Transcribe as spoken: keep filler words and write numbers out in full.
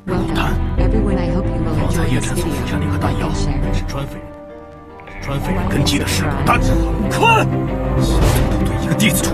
Well 龙潭， done. Everyone, I hope you will 老在 enjoy 夜 this 战所 video. 留下那颗弹药 Like and share. 是川匪人，川匪人根基的石榴弹，快！部队一个弟子